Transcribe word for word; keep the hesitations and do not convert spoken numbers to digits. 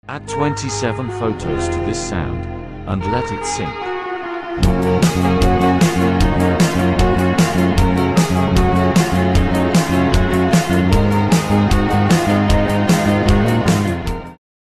Add twenty-seven photos to this sound, and let it sync.